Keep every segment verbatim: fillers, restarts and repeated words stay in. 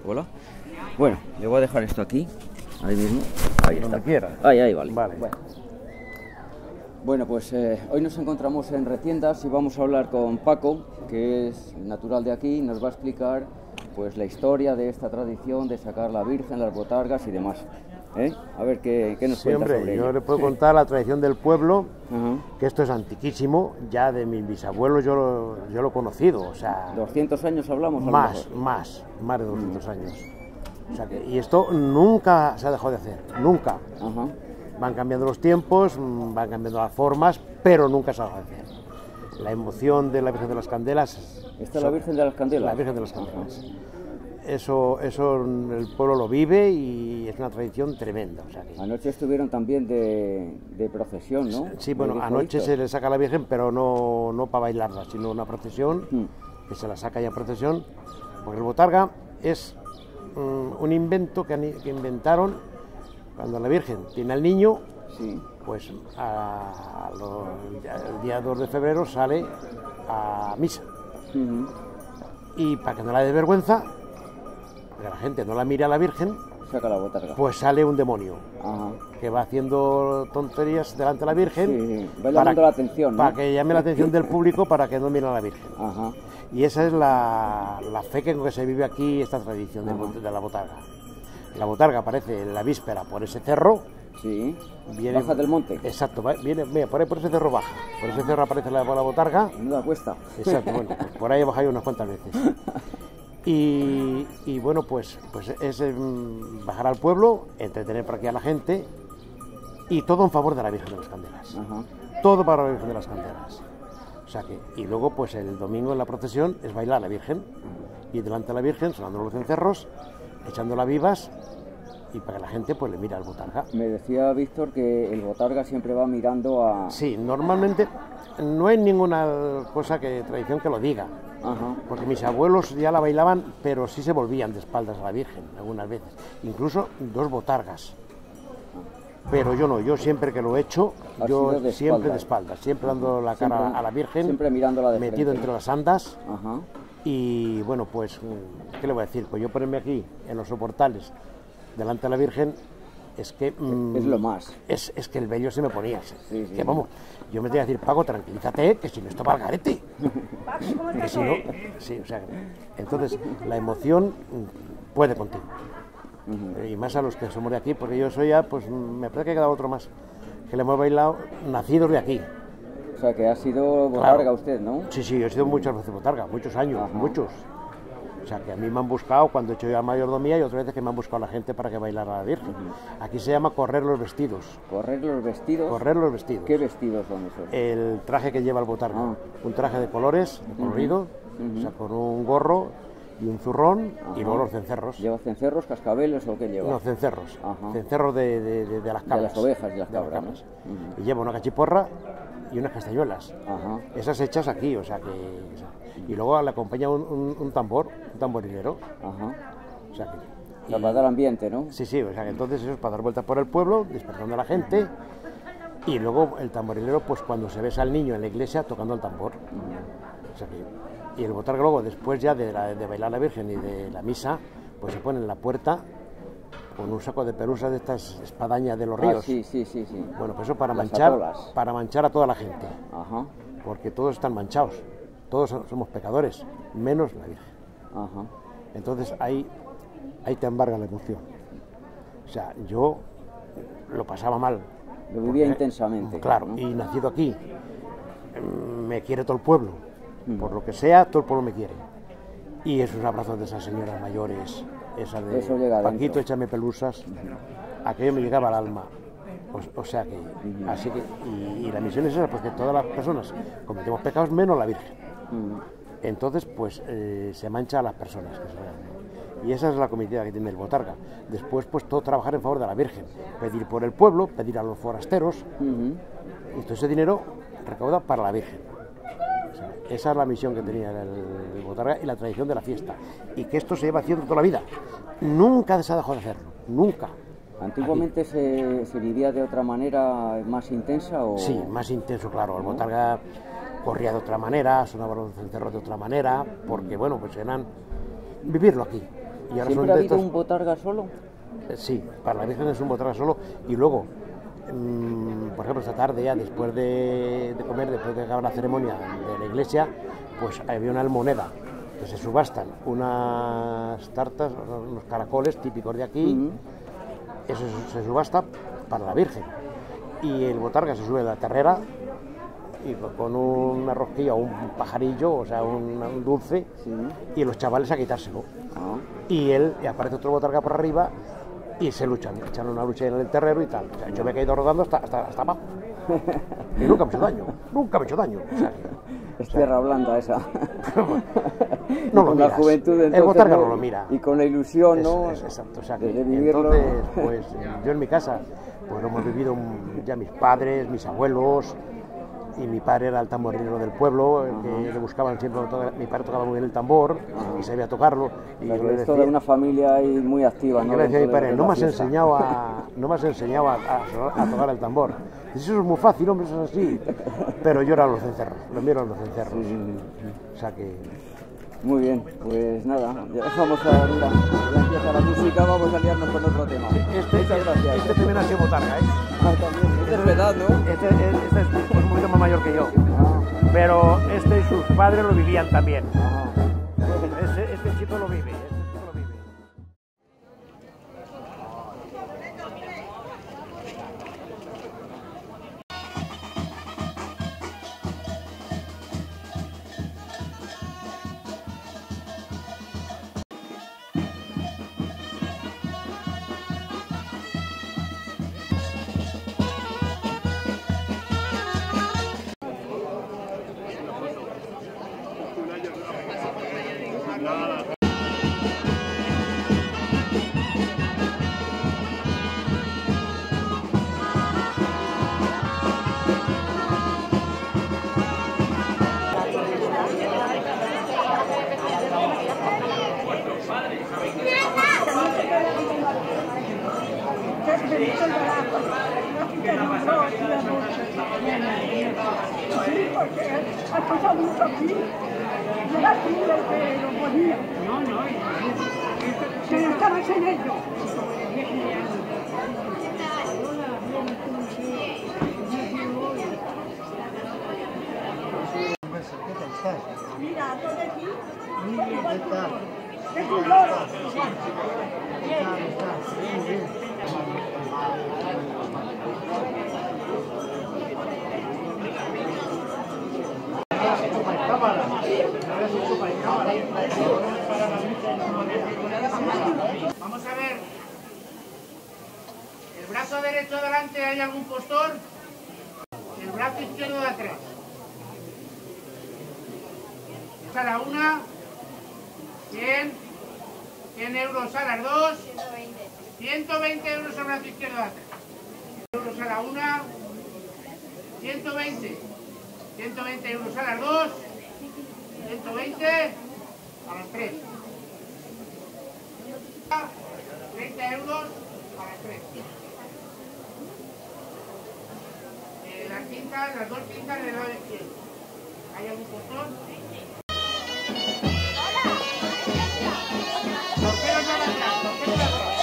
Hola. Bueno, le voy a dejar esto aquí. Ahí mismo. Ahí Donde está. quiera. Ahí, ahí, vale. Vale. Bueno, bueno pues eh, hoy nos encontramos en Retiendas y vamos a hablar con Paco, que es natural de aquí, y nos va a explicar pues la historia de esta tradición de sacar la Virgen, las botargas y demás. ¿Eh? A ver qué, qué nos Sí, cuenta hombre, sobre yo ello. le puedo contar la tradición del pueblo, Ajá. que esto es antiquísimo, ya de mis bisabuelos yo lo, yo lo he conocido, o sea, ¿doscientos años hablamos? a lo más, mejor? más, más de doscientos años. O sea que, y esto nunca se ha dejado de hacer, nunca. Ajá. Van cambiando los tiempos, mm, van cambiando las formas, pero nunca se ha dejado de hacer. La emoción de la Virgen de las Candelas. ¿Esta es la Virgen de las Candelas? La Virgen de las Candelas. Eso, eso el pueblo lo vive y es una tradición tremenda. O sea que... Anoche estuvieron también de, de procesión, ¿no? Sí, bueno, Me dijo anoche Víctor. se le saca a la Virgen, pero no, no para bailarla, sino una procesión, Mm. que se la saca ya en procesión, porque el botarga es mm, un invento que, han- que inventaron cuando la Virgen tiene al niño, Sí. pues a, a lo- el día dos de febrero sale a misa. Ujú. Y para que no la dé vergüenza, que la gente no la mire a la Virgen, Saca la botarga. pues sale un demonio Ajá. que va haciendo tonterías delante de la Virgen, Sí, sí. Va llamando la atención, ¿no? para que llame la atención del público para que no miren a la Virgen. Ajá. Y esa es la, la fe que, con que se vive aquí, esta tradición del Ajá. bot- de la botarga. La botarga aparece en la víspera por ese cerro. Sí. Viene, Baja del monte. Exacto, va- viene, mira, por ahí por ese cerro baja. Por ese cerro aparece la, la botarga. Menuda cuesta. Exacto, bueno, pues por ahí he bajado yo unas cuantas veces. Y, y bueno, pues, pues es mm, bajar al pueblo, entretener por aquí a la gente y todo en favor de la Virgen de las Candelas. Ajá. Todo para la Virgen de las Candelas. O sea que, y luego pues el domingo en la procesión es bailar a la Virgen y delante de la Virgen sonando los cencerros, echándola vivas y para que la gente pues le mira al botarga. Me decía Víctor que el botarga siempre va mirando a... Sí, normalmente no hay ninguna cosa que tradición que lo diga. Ajá. Porque mis abuelos ya la bailaban, pero sí se volvían de espaldas a la Virgen algunas veces, incluso dos botargas. Pero yo no, yo siempre que lo he hecho, Has yo sido de siempre de espaldas. espaldas, siempre dando la cara Siempre- a la Virgen, siempre mirándola de metido frente. entre las andas. Ajá. Y bueno, pues, mm, ¿qué le voy a decir? Pues yo ponerme aquí, en los soportales, delante de la Virgen, es que... mm, Es lo más. Es, es que el vello se me ponía. Sí, sí. Que vamos, yo me tenía que decir, Paco, tranquilízate, que si no esto va al garete. Que si no... Sí, o sea, entonces, la emoción mm, puede contigo. Ujú. Y más a los que somos de aquí, porque yo soy ya, pues me parece que ha quedado otro más, que le hemos bailado nacidos de aquí. O sea que ha sido botarga usted, ¿no? Sí, sí, yo he sido muchas veces botarga, muchos años, Ajá. muchos. O sea, que a mí me han buscado cuando he hecho ya mayordomía y otras veces que me han buscado la gente para que bailara a la Virgen. Aquí se llama correr los vestidos, Correr los vestidos. correr los vestidos. ¿Qué vestidos son esos? El traje que lleva el botarga, Ah. un traje de colores, de colorido, o sea, con un gorro y un zurrón y luego los cencerros. ¿Lleva cencerros, cascabeles o qué lleva? No, cencerros, Ajá. cencerros de, de- de- de las De cabras. las ovejas y las de las cabras, cabras. ¿no? Y lleva una cachiporra y unas castañuelas. Ajá. Esas hechas aquí, o sea que... o sea, y luego le acompaña un, un- un tambor, un tamborilero. Ajá. O sea que... O sea, para dar ambiente, ¿no? Sí, sí, o sea que entonces eso es para dar vueltas por el pueblo, despertando a la gente. Y luego el tamborilero, pues cuando se besa al niño en la iglesia, tocando el tambor. O sea que... Y el botarga luego, después ya de, la- de bailar a la Virgen y de la misa, pues se pone en la puerta con un saco de pelusas de estas espadañas de los Ah, ríos. sí, sí, sí, sí. Bueno, pues eso para Las manchar, atolas. para manchar a toda la gente, Ajá. porque todos están manchados, todos so- somos pecadores, menos la Virgen. Ajá. Entonces ahí, ahí te embarga la emoción. O sea, yo lo pasaba mal. Lo vivía porque, intensamente. Claro, ¿no? y nacido aquí, mm, me quiere todo el pueblo, por lo que sea, todo el pueblo me quiere. Y esos abrazos de esas señoras mayores, esa de Eso llega Paquito, adentro. échame pelusas, aquello me llegaba al alma. O, o sea que, así que, y, y la misión es esa, porque todas las personas cometemos pecados menos la Virgen. Ujú. Entonces, pues eh, se mancha a las personas que se vean, ¿no? Y esa es la comitiva que tiene el botarga. Después, pues todo trabajar en favor de la Virgen, pedir por el pueblo, pedir a los forasteros, Ujú. y todo ese dinero recauda para la Virgen. O sea, esa es la misión que tenía el, el botarga y la tradición de la fiesta. Y que esto se lleva haciendo toda la vida. Nunca se ha dejado de hacerlo, nunca. ¿Antiguamente se, se vivía de otra manera más intensa o...? Sí, más intenso, claro. El botarga corría de otra manera, sonaba los cencerros de otra manera, porque, bueno, pues eran vivirlo aquí. Y ahora ¿Siempre son ha de habido estos... un botarga solo? Eh, Sí, para la Virgen es un botarga solo. Y luego, mmm, por ejemplo, esta tarde ya, después de, de comer, después de acabar la ceremonia de la iglesia, pues había una almoneda, que se subastan unas tartas, unos caracoles típicos de aquí, Uh-huh. eso se, se subasta para la Virgen. Y el botarga se sube a la terrera y con una rosquilla o un pajarillo, o sea, un, un dulce, Sí. y los chavales a quitárselo. Ah. Y él, y aparece otro botarga por arriba y se luchan, echan una lucha en el terrero y tal. O sea, yo me he caído rodando hasta, hasta, hasta abajo. Y nunca me he hecho daño, nunca me he hecho daño. O sea, que, Es tierra blanda esa. no lo Con la miras. juventud, El entonces, botarga ¿no? no lo mira. Y con la ilusión, Es- ¿no? es- exacto, o sea, que de vivirlo. entonces, pues yo en mi casa, pues lo hemos vivido un- ya mis padres, mis abuelos, y mi padre era el tamborilero del pueblo, el que le buscaban siempre, toca- mi padre tocaba muy bien el tambor y sabía tocarlo. Y O sea, yo que le es decía, toda una familia ahí muy activa, ¿no? yo le decía a mi Dentro de padre, lo que no es me la has fiesta. enseñado a, no me has enseñado a, a- a tocar el tambor. Dice, eso es muy fácil, hombre, eso es así. Pero yo era los cencerros, lo mío eran los cencerros. Sí, sí, sí. O sea que... Muy bien, pues nada, ya dejamos a mira, ya empieza la música, vamos a liarnos con otro tema. Este, Muchas gracias. este también ha sido botarga, ¿eh? Ah, también, este es verdad, ¿no? Este, este es un poquito más mayor que yo. Ah, Pero este y sus padres lo vivían también. ah. Este, este chico lo vive, este chico lo vive. Ha pasado mucho aquí. Y era tú el que lo ponía. No, no. Que estabas en ello. Mira, todo aquí. Muy bien, ¿qué tal? Es un loro. Vamos a ver. El brazo derecho adelante, ¿hay algún postor? El brazo izquierdo de atrás. A la una. cien. cien euros a las dos. ciento veinte euros al brazo izquierdo de atrás. Euros a la una. ciento veinte. ciento veinte euros a las dos. ciento veinte a las tres. treinta euros a las tres. Eh, las cintas, las dos cintas del lado izquierdo. ¿Hay algún postor? Torpedos para atrás, torpedos para atrás.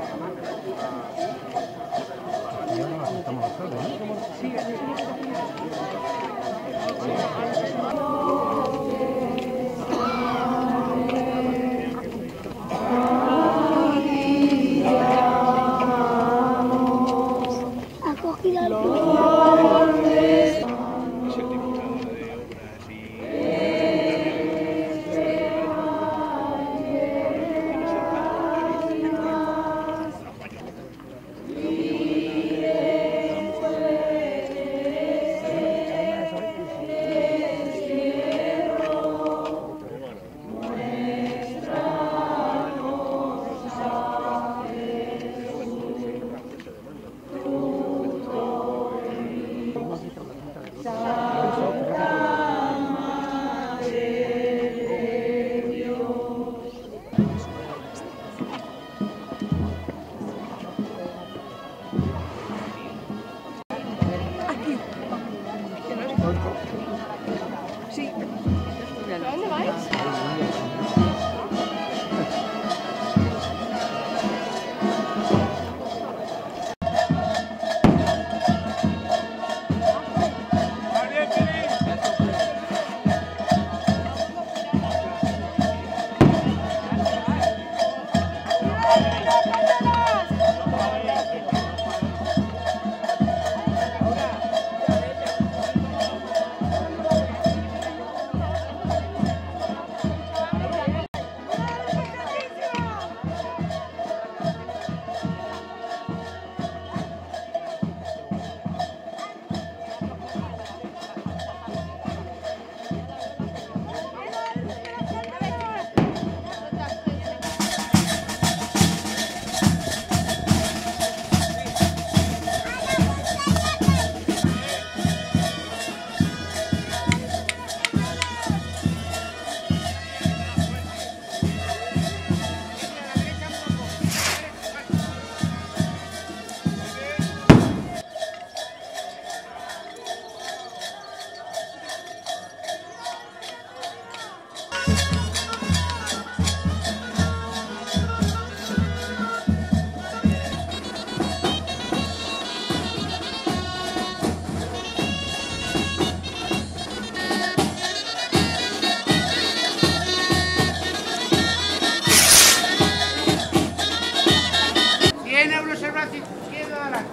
cien euros el brazo izquierdo adelante.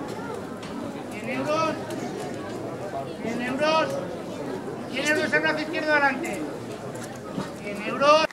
cien euros. cien euros. cien euros el brazo izquierdo adelante. cien euros.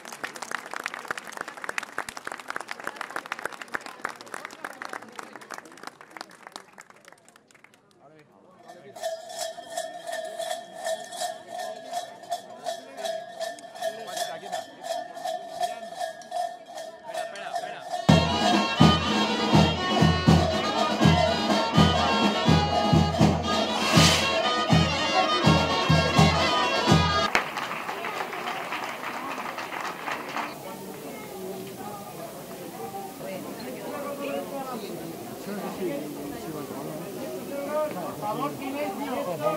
Por favor, silencio.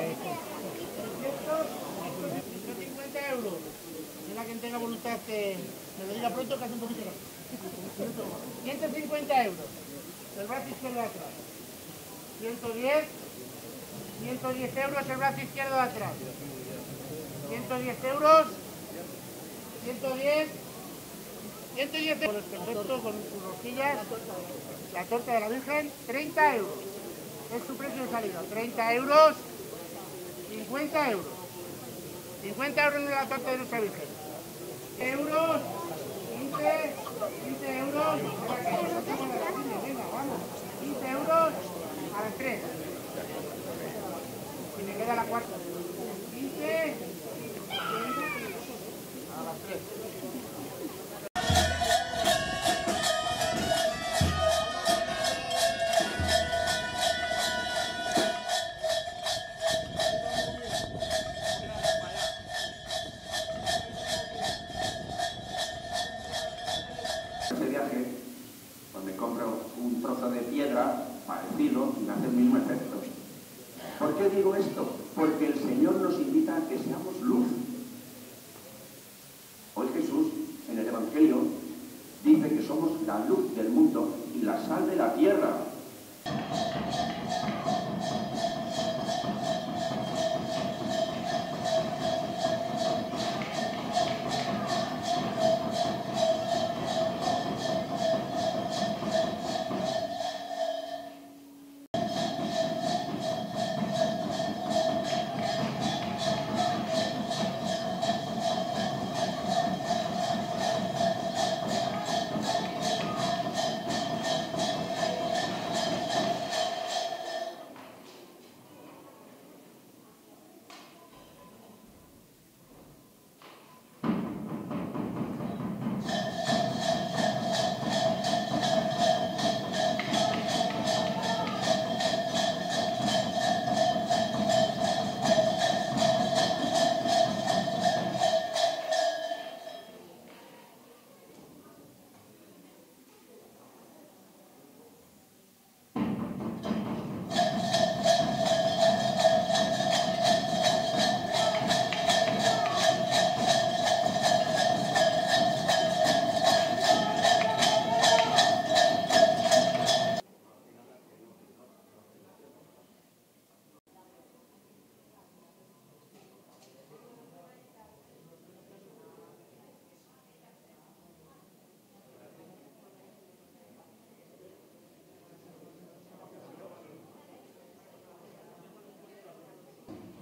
ciento cincuenta euros. Mira quien tenga voluntad que me lo diga pronto, que hace un poquito más. ciento cincuenta euros. El brazo izquierdo atrás. ciento diez. ciento diez euros el brazo izquierdo de atrás. ciento diez euros. ciento diez. ciento diez euros. Perfecto, con sus rosquillas. La torta de la Virgen, treinta euros. Es su precio de salida. treinta euros. cincuenta euros. cincuenta euros en la torta de nuestra Virgen. Euros. quince. quince euros. Venga, vamos. quince euros a las tres. Y me queda la cuarta. quince. A las tres. Ese viaje, donde compro un trozo de piedra parecido y me hace el mismo efecto. ¿Por qué digo esto? Porque el Señor nos invita a que seamos luz. Hoy Jesús, en el Evangelio, dice que somos la luz del mundo y la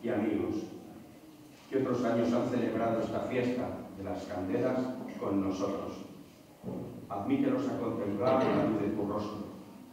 y amigos, que otros años han celebrado esta fiesta de las candelas con nosotros. Admítelos a contemplar la luz de tu rostro.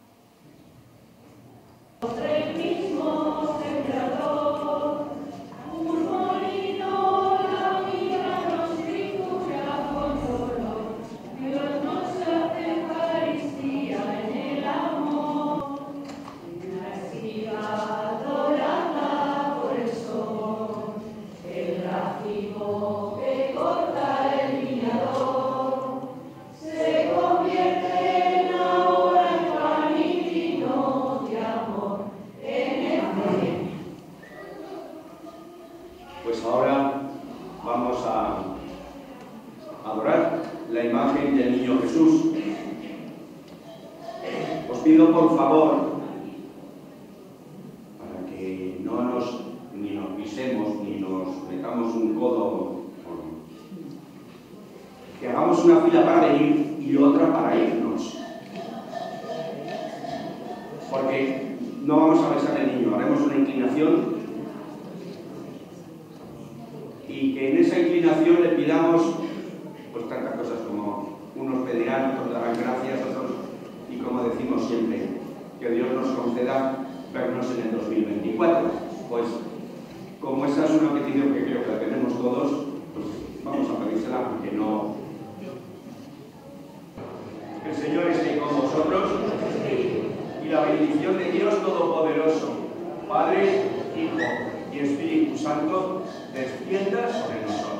Pues ahora vamos a adorar la imagen del Niño Jesús. Os pido por favor, para que no nos, ni nos pisemos, ni nos metamos un codo, que hagamos una fila para venir y otra para irnos. Porque no vamos a besar al niño, haremos una inclinación y que en esa inclinación le pidamos pues tantas cosas como unos pedirán, otros darán gracias, otros, y como decimos siempre, que Dios nos conceda vernos en el dos mil veinticuatro. Pues como esa es una petición que creo que la tenemos todos, pues vamos a pedírsela, aunque no. El Señor esté con vosotros y la bendición de Dios Todopoderoso, Padre, Hijo y Espíritu Santo, descienda sobre nosotros.